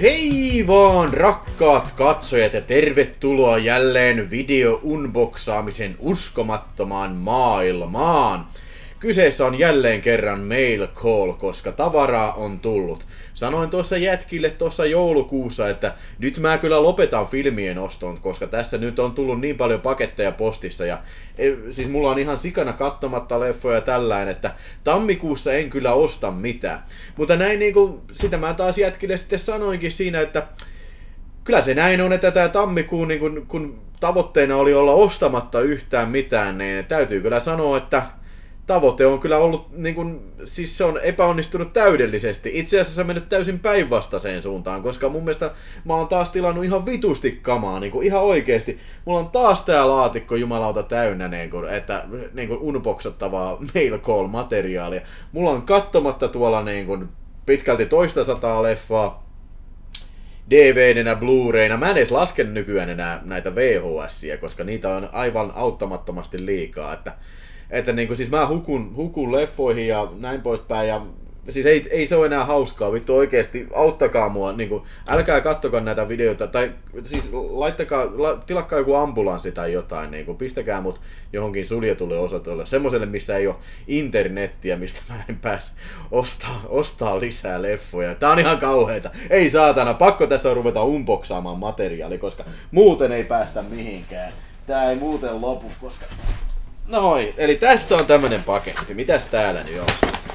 Hei vaan rakkaat katsojat ja tervetuloa jälleen video-unboxaamisen uskomattomaan maailmaan. Kyseessä on jälleen kerran mail call, koska tavaraa on tullut. Sanoin tuossa jätkille tuossa joulukuussa, että nyt mä kyllä lopetan filmien oston, koska tässä nyt on tullut niin paljon paketteja postissa. Ja siis mulla on ihan sikana katsomatta leffoja tällainen, että tammikuussa en kyllä osta mitään. Mutta näin niinku, sitä mä taas jätkille sitten sanoinkin siinä, että kyllä se näin on, että tämä tammikuun, niin kun tavoitteena oli olla ostamatta yhtään mitään, niin täytyy kyllä sanoa, että tavoite on kyllä ollut, niin kuin, siis se on epäonnistunut täydellisesti. Itse asiassa se on mennyt täysin päinvastaiseen suuntaan, koska mun mielestä mä oon taas tilannut ihan vitusti kamaa, niin kuin ihan oikeesti. Mulla on taas tää laatikko jumalauta täynnä, niin kuin unboxattavaa mail call materiaalia. Mulla on katsomatta tuolla niin kuin pitkälti 200 leffaa, DVDnä, Blu-rayna. Mä en edes lasken nykyään enää näitä VHSiä, koska niitä on aivan auttamattomasti liikaa, että niinku, siis mä hukun leffoihin ja näin poispäin, ja siis ei se ole enää hauskaa, vittu oikeesti, auttakaa mua, niinku, älkää kattokaa näitä videoita, tai siis tilakkaa joku ambulanssi tai jotain, niinku, pistäkää mut johonkin suljetulle osoitteelle, semmoselle missä ei ole internettiä, mistä mä en pääse ostaa lisää leffoja. Tää on ihan kauheeta, ei saatana, pakko tässä on ruveta unboxaamaan materiaali, koska muuten ei päästä mihinkään, tää ei muuten lopu, koska noin, eli tässä on tämmönen paketti. Mitäs täällä nyt on?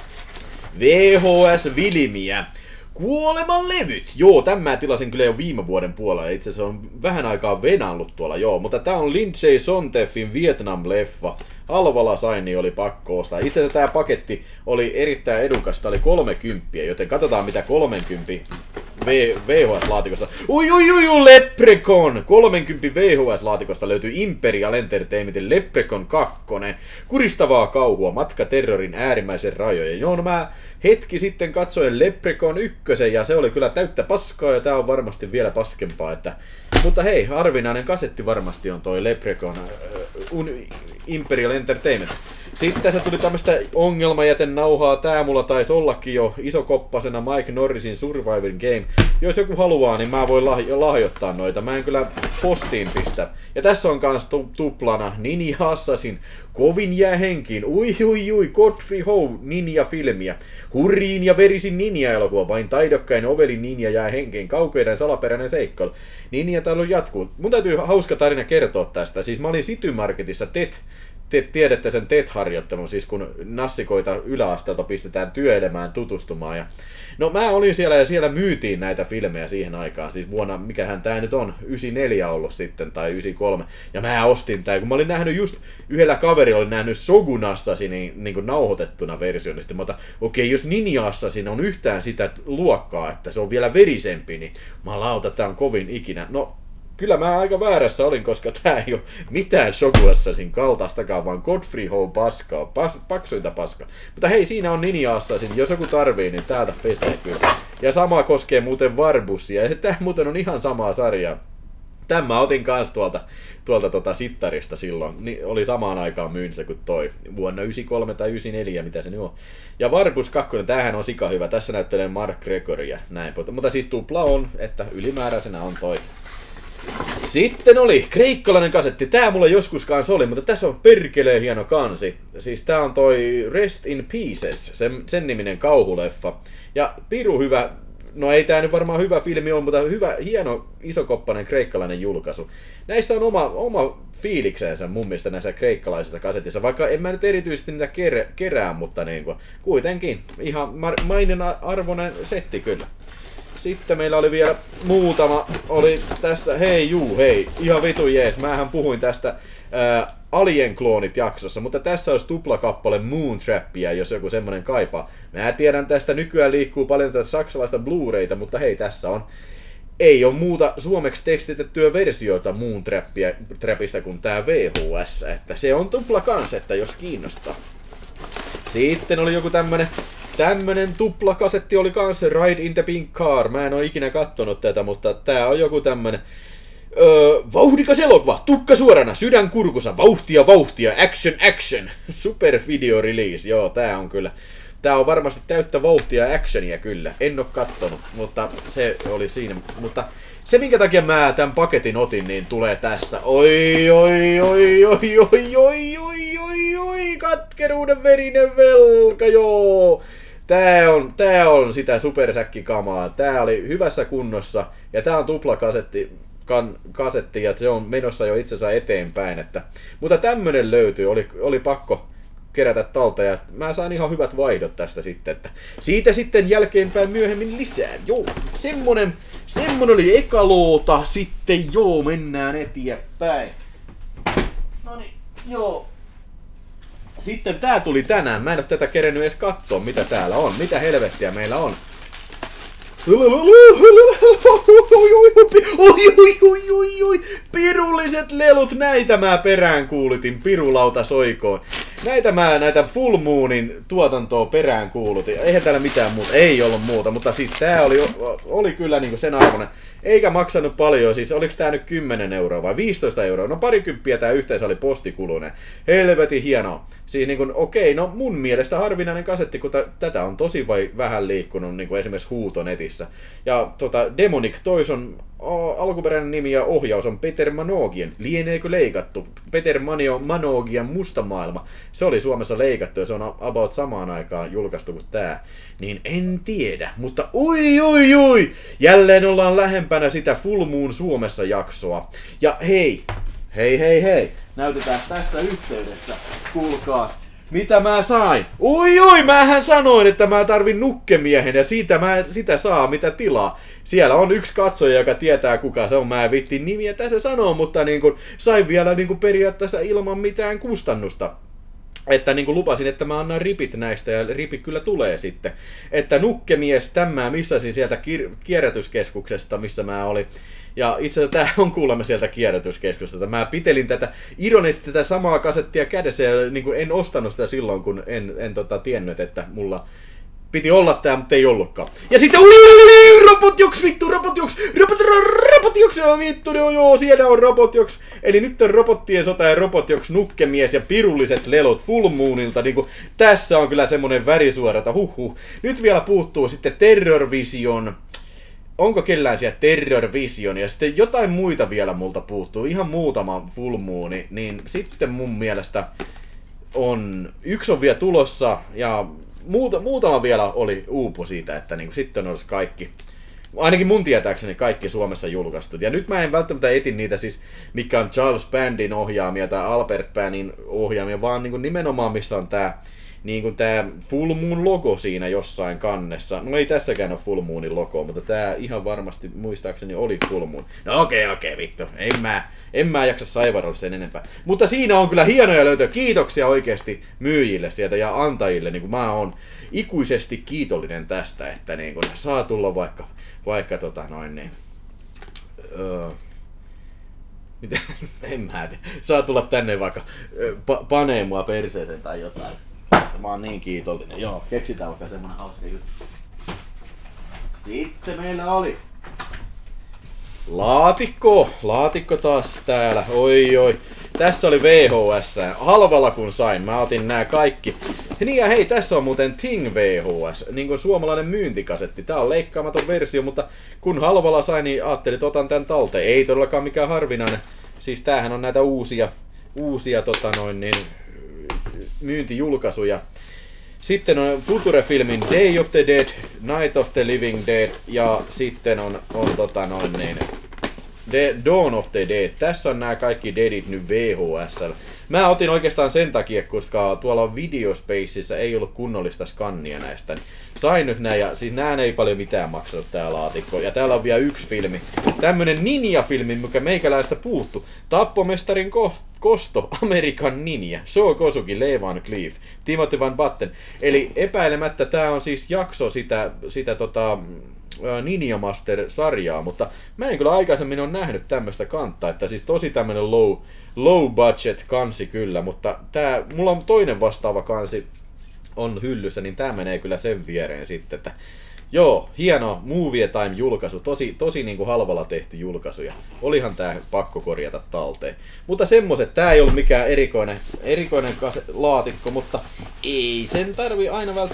VHS-vilmiä. Kuolemanlevyt. Joo, tämän mä tilasin kyllä jo viime vuoden puolella. Itse asiassa on vähän aikaa venallut tuolla, joo. Mutta tää on Lindsay Sonteffin Vietnam-leffa. Halvalla sain, niin oli pakko ostaa. Itse asiassa tää paketti oli erittäin edukas. Tää oli 30, joten katsotaan mitä 30 VHS-laatikosta. Ui, Leprechaun! 30 VHS-laatikosta löytyy Imperial Entertainmentin Leprechaun 2. Kuristavaa kauhua, matka terrorin äärimmäisen rajojen. Joo, no mä hetki sitten katsoin Leprechaun 1 ja se oli kyllä täyttä paskaa ja tää on varmasti vielä paskempaa. Mutta hei, harvinainen kasetti varmasti on toi Leprechaun Imperial Entertainment. Sitten tässä tuli tämmöistä ongelmajätenauhaa, tää mulla taisi ollakin jo isokoppasena Mike Norrisin Surviving Game. Jos joku haluaa, niin mä voin lahjoittaa noita, mä en kyllä postiin pistä. Ja tässä on kans tuplana Ninja Assassin, kovin jää henkiin, ui, Godfrey Ho ninja-filmiä, hurriin ja verisin ninja-elokuva, vain taidokkain ovelin ninja jää henkiin, kaukeiden salaperäinen seikkailu. Ninja-tailu jatkuu. Mun täytyy hauska tarina kertoa tästä, siis mä olin City Marketissa tiedätte sen TET-harjoittelun, siis kun nassikoita yläasteelta pistetään työelämään tutustumaan. Ja no mä olin siellä ja siellä myytiin näitä filmejä siihen aikaan, siis vuonna, mikähän tää nyt on, 94 ollut sitten tai 93. Ja mä ostin tää, kun mä olin nähnyt just yhdellä kaverilla, olin nähnyt Shogun Assassinin niin kuin nauhoitettuna version, niin sitten mä otan, okei, jos Ninja Assassin on yhtään sitä luokkaa, että se on vielä verisempi, niin mä lauta, tää on kovin ikinä. No, kyllä mä aika väärässä olin, koska tää ei ole mitään Shogun Assassin kaltaistakaan, vaan Godfrey Ho paskaa, paksuinta paskaa. Mutta hei, siinä on Ninja Assassin, jos joku tarvii, niin täältä pesee kyllä. Ja sama koskee muuten Warbussia, ja tää muuten on ihan samaa sarjaa. Tämän mä otin kans tuolta sittarista silloin, niin oli samaan aikaan myynnissä kuin toi, vuonna 93 tai 94, mitä se nyt on. Ja Warbus 2, tämähän on sika hyvä, tässä näyttelee Mark Gregoria, näin. Mutta siis tupla on, että ylimääräisenä on toi. Sitten oli kreikkalainen kasetti. Tää mulla joskus kanssa oli, mutta tässä on perkeleen hieno kansi. Siis tää on toi Rest in Pieces, sen niminen kauhuleffa. Ja piru hyvä, no ei tää nyt varmaan hyvä filmi on, mutta hyvä, hieno, isokoppainen kreikkalainen julkaisu. Näissä on oma fiiliksensä mun mielestä näissä kreikkalaisissa kasetissa, vaikka en mä nyt erityisesti niitä kerää, mutta niin kuin, kuitenkin ihan mainen arvoinen setti kyllä. Sitten meillä oli vielä muutama, oli tässä, hei, ihan vitu jees, mähän puhuin tästä Alien Kloonit jaksossa, mutta tässä olisi tuplakappale Moontrappia, jos joku semmonen kaipaa. Mä tiedän tästä, nykyään liikkuu paljon tätä saksalaista Blu-rayta, mutta hei, tässä on, ei ole muuta suomeksi tekstitettyä versiota Moontrapista kuin tää VHS, että se on tupla kans, että jos kiinnostaa. Sitten oli joku tämmönen tuplakasetti oli kans Ride in the Pink Car. Mä en oo ikinä kattonut tätä, mutta tää on joku tämmönen vauhdikas elokuva, tukka suorana, sydän kurkussa, vauhtia, action, super video release. Joo, tää on kyllä tää on varmasti täyttä vauhtia ja actionia kyllä. En oo kattonut, mutta se oli siinä. Mutta se minkä takia mä tämän paketin otin, niin tulee tässä. Oi, oi, oi, oi, oi, oi, oi, oi, oi, katkeruuden verinen velka, joo. Tää on sitä supersäkkikamaa. Tää oli hyvässä kunnossa ja tää on tuplakasetti. Kasetti ja se on menossa jo itsensä eteenpäin. Mutta tämmönen löytyy, oli pakko kerätä talta ja mä saan ihan hyvät vaihdot tästä sitten. Että siitä sitten jälkeenpäin myöhemmin lisää. Joo, semmonen oli eka loota. Sitten joo, mennään eteenpäin. Noniin, joo. Sitten tää tuli tänään. Mä en oo tätä kerennyt edes katsoa, mitä täällä on. Mitä helvettiä meillä on. Oi, pirulliset lelut, näitä mä peräänkuulutin, pirulauta soikoon. Näitä Full Moonin tuotantoa peräänkuulutin. Eihän täällä mitään muuta, ei ollut muuta, mutta siis tää oli kyllä niinku sen arvoinen. Eikä maksanut paljon, siis oliks tää nyt 10 euroa vai 15 euroa? No parikymppiä tää yhteensä oli postikulunen. Helvetin hienoa. Siis niinku, okei, no mun mielestä harvinainen kasetti, kun tätä on tosi vähän liikkunut niinku esimerkiksi huutonetissä. Ja Demonic Toys on alkuperäinen nimi ja ohjaus on Peter Manoogian. Lieneekö leikattu? Peter Manoogian Musta maailma. Se oli Suomessa leikattu ja se on about samaan aikaan julkaistu kuin tää. Niin en tiedä, mutta oi! Jälleen ollaan lähempänä sitä Full Moon Suomessa jaksoa. Ja hei! Näytetään tässä yhteydessä. Kuulkaas. Mitä mä sain? Oi, mähän sanoin, että mä tarvin nukkemiehen ja sitä saa mitä tilaa. Siellä on yksi katsoja, joka tietää kuka se on. Mä en vitti nimiä tässä sanoa, mutta sain vielä periaatteessa ilman mitään kustannusta. Että lupasin, että mä annan ripit näistä ja ripit kyllä tulee sitten. Että nukkemies, mä missasin sieltä kierrätyskeskuksesta, missä mä olin. Ja itse asiassa tää on kuulemma sieltä kierrätyskeskuksesta. Mä pitelin ironisesti tätä samaa kasettia kädessä ja en ostanut sitä silloin, kun en tiennyt, että mulla piti olla tää, mutta ei ollutkaan. Ja sitten robotjoks, vittu, joo, siellä on robotjoks. Eli nyt on robottien sota ja robotjoks, nukkemies ja pirulliset lelot Full Moonilta. Tässä on kyllä semmonen värisuorata, Nyt vielä puuttuu sitten Terror Vision. Onko kellään siellä Terror Vision ja sitten jotain muita vielä multa puuttuu, ihan muutama Full Mooni, niin sitten mun mielestä yksi on vielä tulossa ja muutama vielä oli uupu siitä, että sitten olisi kaikki, ainakin mun tietääkseni kaikki Suomessa julkaistu. Ja nyt mä en välttämättä etin niitä siis, mikä on Charles Bandin ohjaamia tai Albert Bandin ohjaamia, vaan nimenomaan missä on tää Full Moon logo siinä jossain kannessa. No ei tässäkään ole Full Moonin logo, mutta tää ihan varmasti muistaakseni oli Full Moon. No okei, vittu. En mä jaksa saivaralla sen enempää. Mutta siinä on kyllä hienoja löytöjä. Kiitoksia oikeesti myyjille sieltä ja antajille. Mä oon ikuisesti kiitollinen tästä, että saa tulla vaikka mitä? En mä tiedä. Saa tulla tänne vaikka panee mua perseeseen tai jotain. Mä oon niin kiitollinen. Joo, keksitään vaikka semmonen hauska juttu. Sitten meillä oli laatikko taas täällä. Oi. Tässä oli VHS. Halvalla kun sain. Mä otin nää kaikki. Niin ja hei, tässä on muuten Ting VHS. Kuin suomalainen myyntikasetti. Tää on leikkaamaton versio, mutta kun halvalla sain, niin ajattelin, että otan tän talteen. Ei todellakaan mikään harvinainen. Siis tämähän on näitä uusia myyntijulkaisuja. Sitten on Future-filmin Day of the Dead, Night of the Living Dead ja sitten on Dawn of the Dead. Tässä on nämä kaikki Deadit nyt VHS. Mä otin oikeastaan sen takia, koska tuolla Videospacessa ei ollut kunnollista skannia näistä. Niin sain nyt nää ja siis nää ei paljon mitään maksanut tää laatikko. Ja täällä on vielä yksi filmi. Tämmönen ninja-filmi, mikä meikäläistä puuttu. Tappomestarin kosto, American Ninja, Sho Kosugi, Lee Van Cleef, Timothy Van Batten. Eli epäilemättä tää on siis jakso sitä Ninja Master-sarjaa, mutta mä en kyllä aikaisemmin ole nähnyt tämmöstä kantaa, että siis tosi tämmönen low budget kansi kyllä, mutta mulla on toinen vastaava kansi on hyllyssä, niin tää menee kyllä sen viereen sitten, että joo, hieno Movie Time julkaisu, tosi halvalla tehty julkaisu ja olihan tää pakko korjata talteen. Mutta semmoset, tää ei ollut mikään erikoinen laatikko, mutta ei sen tarvi aina välttämättä.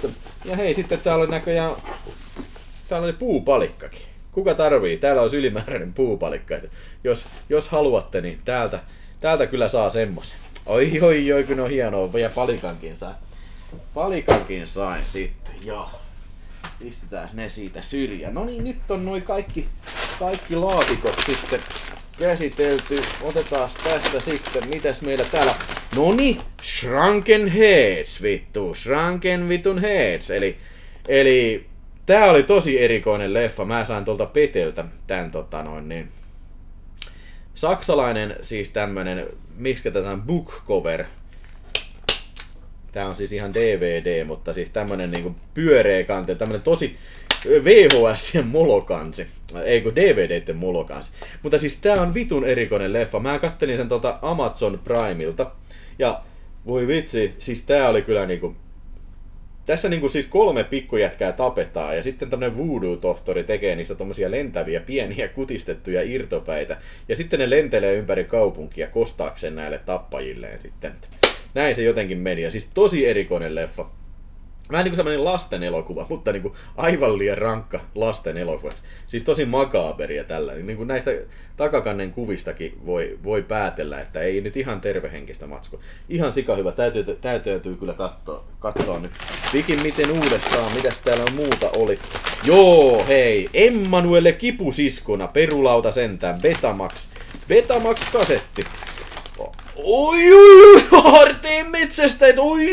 Ja hei, sitten täällä oli näköjään... Täällä oli puupalikkakin. Kuka tarvii? Täällä olisi ylimääräinen puupalikka. Jos haluatte, niin täältä kyllä saa semmosen. Oi, kun on hienoa. Ja palikankin sain. Palikankin sain sitten, joo. Pistetään ne siitä syrjään. No niin, nyt on noi kaikki laatikot sitten käsitelty. Otetaan tästä sitten, mitäs meillä täällä... Noni, Shrunken Heads, vittu. Shrunken vitun Heads. Eli tää oli tosi erikoinen leffa. Mä sain tuolta Peteltä tän niin... Saksalainen siis tämmönen, miksikä tässä on book cover. Tää on siis ihan DVD, mutta siis tämmönen niinku pyöreä kante, tämmönen tosi VHS-ien molokansi. Ei kun DVD:iden molokansi. Mutta siis tää on vitun erikoinen leffa. Mä kattelin sen Amazon Primeilta. Ja voi vitsi, siis tää oli kyllä niinku... Tässä niinku siis 3 pikkujätkää tapetaan ja sitten tämmönen voodoo-tohtori tekee niistä tommosia lentäviä pieniä kutistettuja irtopäitä. Ja sitten ne lentelee ympäri kaupunkia kostaakseen näille tappajilleen sitten. Näin se jotenkin meni ja siis tosi erikoinen leffa. Vähän niinku semmonen lasten elokuva, mutta niinku aivan liian rankka lasten elokuva. Siis tosi makaaberia tällä. Niinku näistä takakannen kuvistakin voi päätellä, että ei nyt ihan tervehenkistä matskua. Ihan sika hyvä. Täytyy kyllä katsoa nyt. Vikin miten uudestaan, mitäs täällä on muuta oli. Joo, hei. Emmanuelle kipusiskona, perulauta sentään, Betamax kasetti. Oi, Aarteen metsästäjät, oi.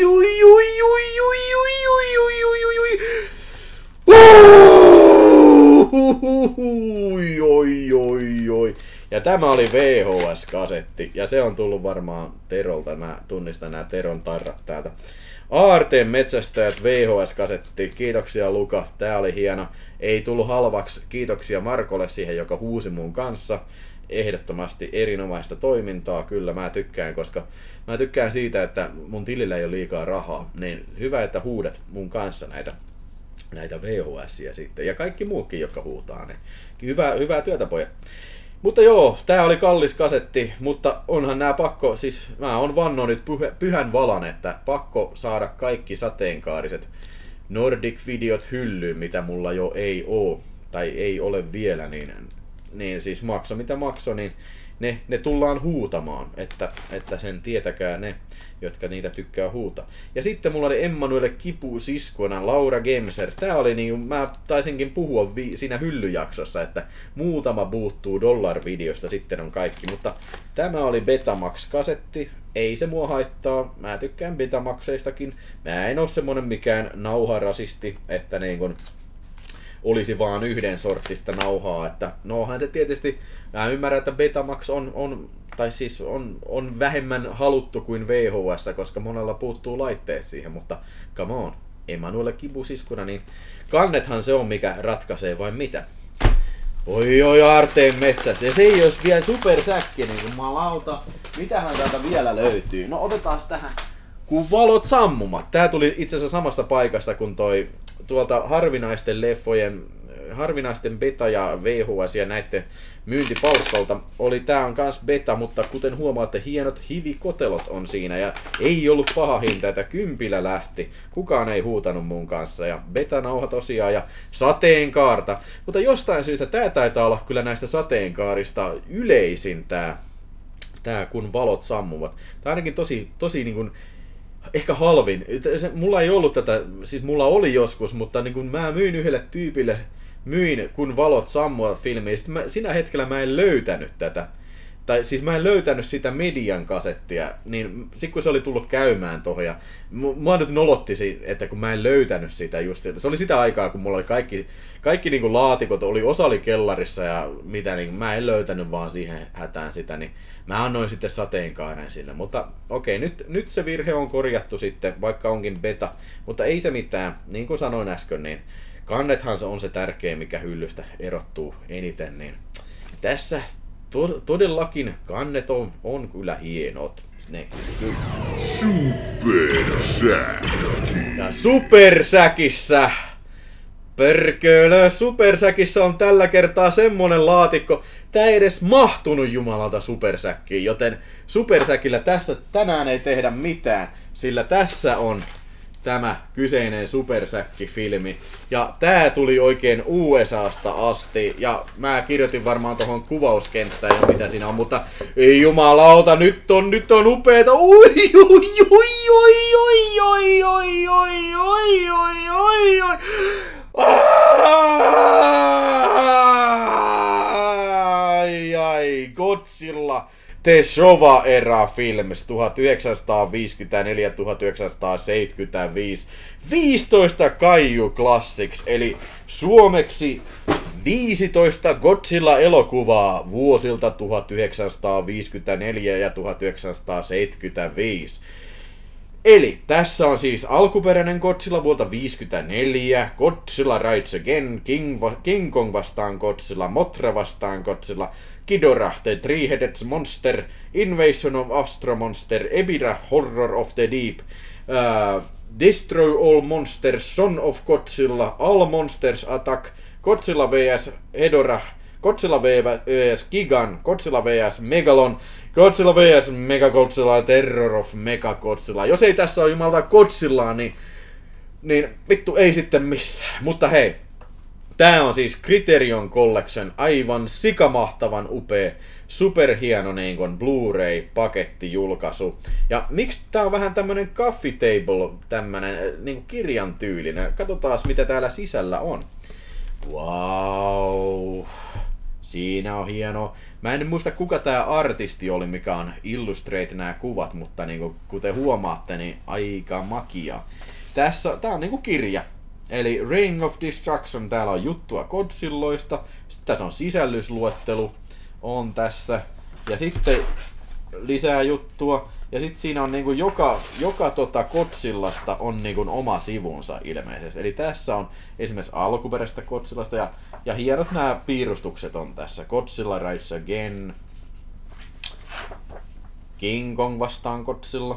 Ja tämä oli VHS-kasetti, ja se on tullut varmaan Terolta, mä tunnistan nämä Teron tarrat täältä. Aarteen metsästäjät VHS-kasetti, kiitoksia Luka, tää oli hieno. Ei tullut halvaksi, kiitoksia Markolle siihen, joka huusi mun kanssa. Ehdottomasti erinomaista toimintaa, kyllä mä tykkään, koska mä tykkään siitä, että mun tilillä ei ole liikaa rahaa, niin hyvä, että huudat mun kanssa näitä VHS:iä sitten, ja kaikki muukin, jotka huutaa, niin hyvää työtä pojat. Mutta joo, tää oli kallis kasetti, mutta onhan nää pakko, siis mä oon vannonut nyt pyhän valan, että pakko saada kaikki sateenkaariset Nordic-videot hyllyyn, mitä mulla jo ei oo, tai ei ole vielä, niin siis makso mitä makso, niin ne tullaan huutamaan, että sen tietäkää ne, jotka niitä tykkää huutaa. Ja sitten mulla oli Emmanuelle kipusiskona Laura Gemser. Tää oli niin, mä taisinkin puhua siinä hyllyjaksossa, että muutama puuttuu $-videosta, sitten on kaikki. Mutta tämä oli Betamax-kasetti. Ei se mua haittaa. Mä tykkään Betamaxeistakin. Mä en oo semmonen mikään nauharasisti, että niin kun olisi vaan yhden sortista nauhaa, että nohan se tietysti, mä ymmärrän, että Betamax on vähemmän haluttu kuin VHS, koska monella puuttuu laitteet siihen, mutta come on, Emmanuelle kipusiskuna, niin kannethan se on mikä ratkaisee vai mitä? Oi Aarteen metsästä, ja se ei olisi vielä supersäkki, niin kuin malauta, mitähän täältä vielä löytyy? No otetaan tähän, kun valot sammumat. Tää tuli itse asiassa samasta paikasta kuin tuolta harvinaisten leffojen, harvinaisten beta ja VHS ja näiden myyntipalstalta tää on kans beta, mutta kuten huomaatte, hienot hivikotelot on siinä ja ei ollut paha hinta, että 10 lähti. Kukaan ei huutanut mun kanssa ja beta-nauha tosiaan ja sateenkaarta. Mutta jostain syystä tää taitaa olla kyllä näistä sateenkaarista yleisin tää kun valot sammuvat. Tää ainakin tosi niin kuin ehkä halvin. Mulla ei ollut tätä, siis mulla oli joskus, mutta niin kun mä myin yhdelle tyypille, kun valot sammuvat filmiä, siinä hetkellä mä en löytänyt tätä. Tai siis mä en löytänyt sitä median kasettia, niin sit kun se oli tullut käymään tohon ja mua nyt nolotti, että kun mä en löytänyt sitä just, se oli sitä aikaa kun mulla oli kaikki niin kuin laatikot, osa oli kellarissa ja mitä, niin mä en löytänyt vaan siihen hätään sitä, niin mä annoin sitten sateenkaaren sille, mutta okei, nyt se virhe on korjattu sitten, vaikka onkin beta, mutta ei se mitään, niin kuin sanoin äsken, niin kannethan se on se tärkeä, mikä hyllystä erottuu eniten, niin tässä todellakin kannet on kyllä hienot. Ne kyllä. Supersäkki. Ja supersäkissä. Perkele, supersäkissä on tällä kertaa semmonen laatikko. Tää ei edes mahtunut jumalalta supersäkkiin, joten supersäkillä tässä tänään ei tehdä mitään, sillä tässä on tämä kyseinen supersäkkifilmi. Ja tää tuli oikein USAsta asti, ja mä kirjoitin varmaan tohon kuvauskenttään jo mitä siinä on, mutta ei jumalauta, nyt on upeeta. Oi, oi, oi, oi, oi, oi, oi, oi, oi, oi, oi, oi. Ai, Godzilla The Showa-era films 1954-1975. 15 Kaiju Classics, eli suomeksi 15 Godzilla-elokuvaa vuosilta 1954 ja 1975. Eli tässä on siis alkuperäinen Godzilla vuolta 1954, Godzilla Rides Again, King Kong vastaan Godzilla, Mothra vastaan Godzilla, Ghidorah, The Three-Headed Monster, Invasion of Astro Monster, Ebirah, Horror of the Deep, Destroy All Monsters, Son of Godzilla, All Monsters Attack, Godzilla vs. Hedorah, Godzilla vs. Gigan, Godzilla vs. Megalon, Godzilla vs. Megagodzilla, Terror of Megagodzilla. Jos ei tässä ole jumalta Godzillaa, niin vittu ei sitten missään. Mutta hei, tää on siis Criterion Collection, aivan sikamahtavan upea, superhieno niin kuin Blu-ray-pakettijulkaisu. Ja miksi tää on vähän tämmönen coffee table, tämmönen niin kuin kirjan tyylinen. Katsotaan mitä täällä sisällä on. Wow. Siinä on hieno. Mä en muista kuka tää artisti oli, mikä on illustrate nämä kuvat, mutta niin kuten huomaatte, niin aika makia. Tää on niinku kirja. Eli Reign of Destruction, täällä on juttua Godzilloista. Sitten tässä on sisällysluettelu. On tässä. Ja sitten lisää juttua. Ja sitten siinä on niinku joka Godzillasta on niinku oma sivunsa ilmeisesti. Eli tässä on esimerkiksi alkuperäisestä Godzillasta ja hienot nämä piirustukset on tässä. Godzilla Rides Again. King Kong vastaan Godzilla.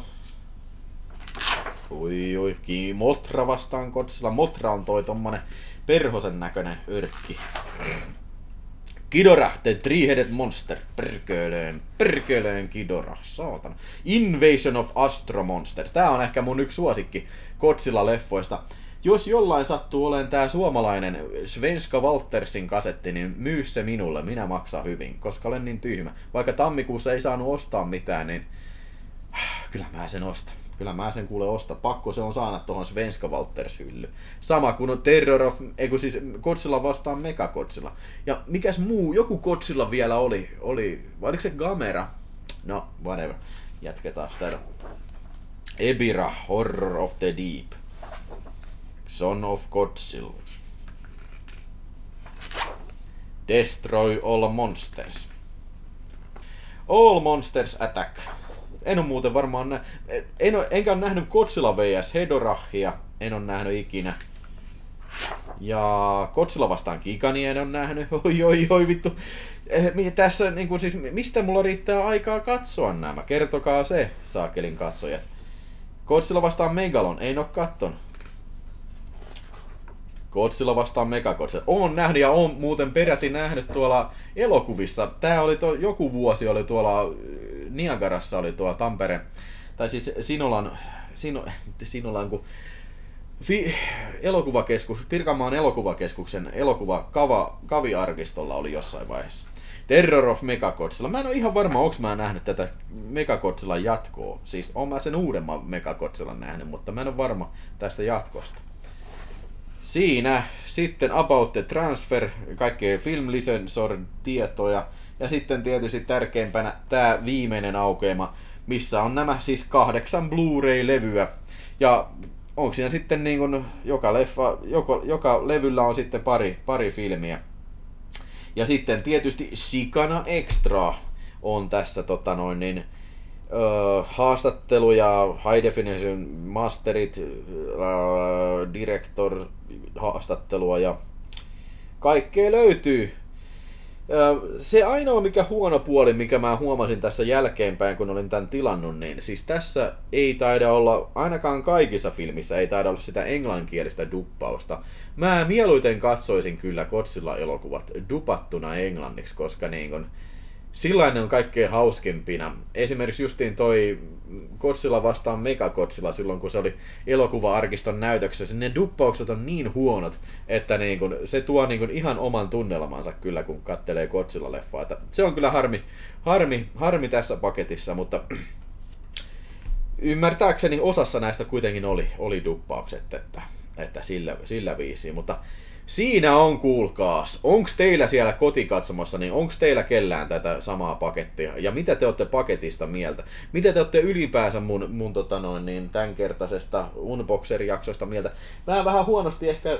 Oi, Mothra vastaan Godzilla. Mothra on toi tommonen perhosen näköinen örkki. Ghidorah, The Three-Headed Monster. Perkeleen Ghidorah, saatana. Invasion of Astro Monster. Tää on ehkä mun yksi suosikki Godzilla-leffoista. Jos jollain sattuu olemaan tää suomalainen Svenska Waltersin kasetti, niin myy se minulle. Minä maksan hyvin, koska olen niin tyhmä. Vaikka tammikuussa ei saanut ostaa mitään, niin kyllä mä sen ostan. Kyllä mä sen kuule osta. Pakko se on saada tuohon Svenska Walters hylly. Sama kuin on siis Godzilla vastaan Megagodzilla. Ja mikäs muu, joku Godzilla vielä oli, vai oliko se Gamera? No, whatever. Jatketaan sitä. Ebirah, Horror of the Deep. Son of Godzilla. Destroy All Monsters. All Monsters Attack. En ole muuten varmaan enkä ole nähnyt Godzilla vs. Hedorahia. En ole nähnyt ikinä. Ja Godzilla vastaan Gigania en ole nähnyt. Oi vittu. Tässä niinku siis mistä mulla riittää aikaa katsoa nämä? Kertokaa se, saakelin katsojat. Godzilla vastaan Megalon. En ole kattonut. Godzilla vastaan Megagodzilla. Oon nähnyt ja oon muuten peräti nähnyt tuolla elokuvissa. Tää oli joku vuosi oli tuolla Niagarassa oli tuo Tampere, tai siis Sinolan kun elokuvakeskus, Pirkanmaan elokuvakeskuksen kaviarkistolla oli jossain vaiheessa. Terror of Megagodzilla. Mä en ole ihan varma, onko mä nähnyt tätä Megagodzillan jatkoa. Siis oon mä sen uudemman Megagodzillan nähnyt, mutta mä en ole varma tästä jatkosta. Siinä sitten About the Transfer, kaikkea film licensor-tietoja. Ja sitten tietysti tärkeimpänä tää viimeinen aukeama, missä on nämä siis 8 Blu-ray-levyä. Ja onko siinä sitten niin kuin joka levyllä on sitten pari filmiä. Ja sitten tietysti sikana extra on tässä haastatteluja, high definition masterit, director haastattelua ja kaikkea löytyy. Se ainoa mikä huono puoli, mikä mä huomasin tässä jälkeenpäin, kun olin tämän tilannut, niin siis tässä ei taida olla, ainakaan kaikissa filmissä ei taida olla sitä englanninkielistä duppausta. Mä mieluiten katsoisin kyllä Godzilla-elokuvat dupattuna englanniksi, koska niin kun, sillain on kaikkein hauskimpina. Esimerkiksi justiin toi Godzilla vastaan Mechagodzilla silloin, kun se oli elokuva-arkiston näytöksessä. Ne duppaukset on niin huonot, että niin kun, se tuo niin kun ihan oman tunnelmansa kyllä, kun kattelee Godzilla-leffaa. Että se on kyllä harmi tässä paketissa, mutta ymmärtääkseni osassa näistä kuitenkin oli duppaukset, että sillä viisiin, mutta siinä on, kuulkaas. Onks teillä siellä kotikatsomassa, niin onks teillä kellään tätä samaa pakettia? Ja mitä te olette paketista mieltä? Mitä te olette ylipäänsä mun tämänkertaisesta unboxer-jaksosta mieltä? Mä vähän huonosti ehkä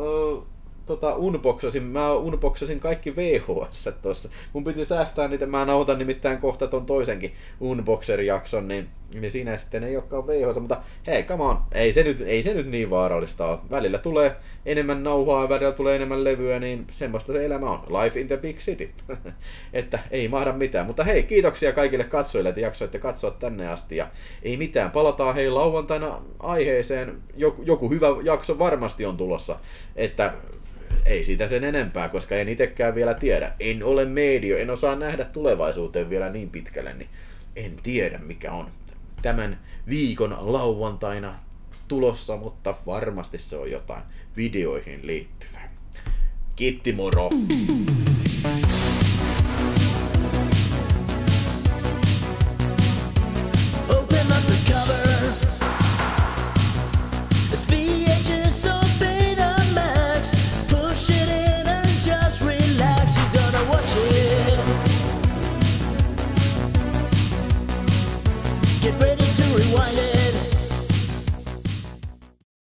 unboxasin kaikki VHS tuossa. Mun piti säästää niitä, mä nauhoitan nimittäin kohta ton toisenkin unboxer-jakson, niin siinä sitten ei olekaan VHS, mutta hei, come on, ei se nyt niin vaarallista ole. Välillä tulee enemmän nauhaa, välillä tulee enemmän levyä, niin semmoista se elämä on. Life in the big city. Että ei mahda mitään. Mutta hei, kiitoksia kaikille katsojille, että jaksoitte katsoa tänne asti. Ja ei mitään, palataan hei lauantaina aiheeseen. Joku hyvä jakso varmasti on tulossa, että ei siitä sen enempää, koska en itsekään vielä tiedä. En ole medio, en osaa nähdä tulevaisuuteen vielä niin pitkälle, niin en tiedä mikä on tämän viikon lauantaina tulossa, mutta varmasti se on jotain videoihin liittyvää. Kiitti, moro!